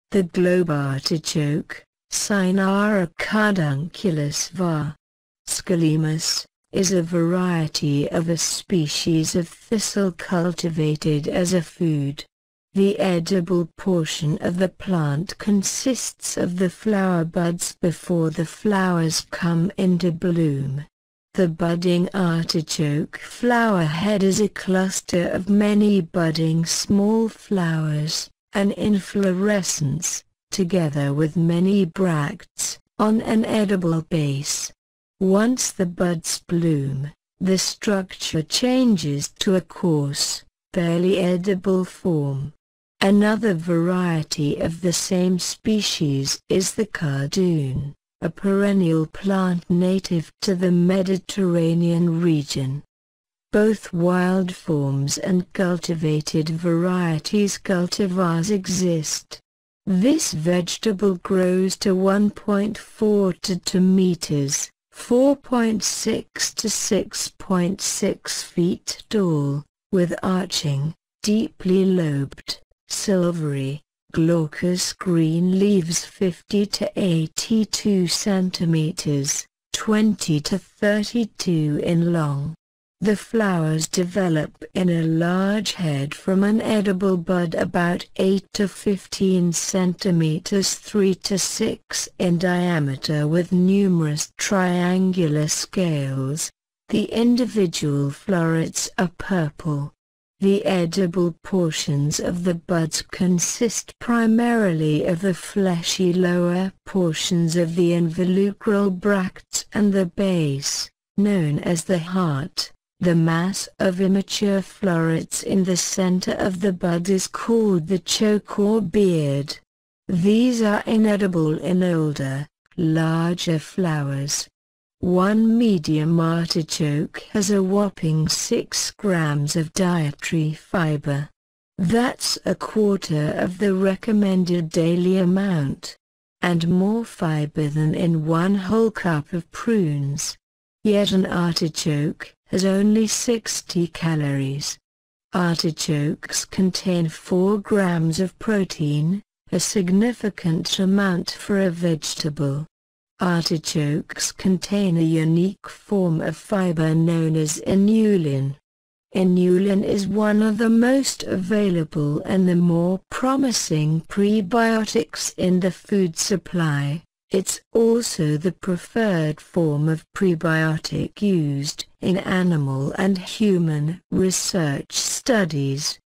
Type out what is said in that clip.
The globe artichoke, Cynara cardunculus var. Scolymus, is a variety of a species of thistle cultivated as a food. The edible portion of the plant consists of the flower buds before the flowers come into bloom. The budding artichoke flower head is a cluster of many budding small flowers, an inflorescence, together with many bracts, on an edible base. Once the buds bloom, the structure changes to a coarse, barely edible form. Another variety of the same species is the cardoon, a perennial plant native to the Mediterranean region. Both wild forms and cultivated varieties cultivars exist. This vegetable grows to 1.4 to 2 meters, 4.6 to 6.6 feet tall, with arching, deeply lobed, silvery, glaucous-green leaves 50 to 82 centimeters, 20 to 32 in long. The flowers develop in a large head from an edible bud about 8 to 15 centimeters 3 to 6 in diameter with numerous triangular scales. The individual florets are purple. The edible portions of the buds consist primarily of the fleshy lower portions of the involucral bracts and the base, known as the heart. The mass of immature florets in the center of the bud is called the choke or beard. These are inedible in older, larger flowers. One medium artichoke has a whopping 6 grams of dietary fiber. That's a quarter of the recommended daily amount, and more fiber than in 1 whole cup of prunes. Yet an artichoke has only 60 calories. Artichokes contain 4 grams of protein, a significant amount for a vegetable. Artichokes contain a unique form of fiber known as inulin. Inulin is one of the most available and the more promising prebiotics in the food supply. It's also the preferred form of prebiotic used in animal and human research studies.